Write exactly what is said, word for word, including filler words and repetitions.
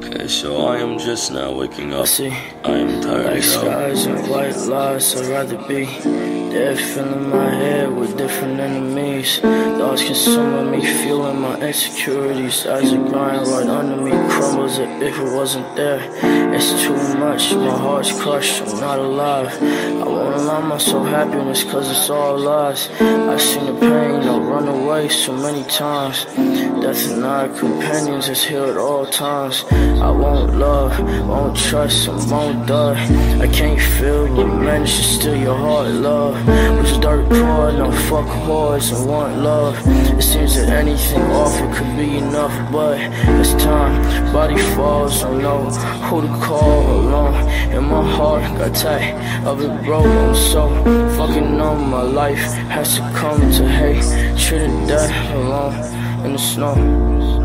Okay, so I am just now waking up. See, I am tired like as hell. skies and white lies, I'd rather be dead, filling my head with different enemies. Thoughts consuming me, feeling my insecurities as it grind right under me, crumbles as if it wasn't there. It's too much, my heart's crushed, I'm not alive. I won't allow myself happiness cause it's all lies. I've seen the pain, I'll run away so many times. Death and our companions is here at all times. I won't love, won't trust, I won't die. I can't feel, but manage to steal your heart, love. Was dirt poor, no fuck whores and want love. It seems that anything offered could be enough, but it's time, body falls, I know who to call alone. And my heart got tight, of it broke, I'm so fucking numb. My life has to come to hate, treated death alone in the snow.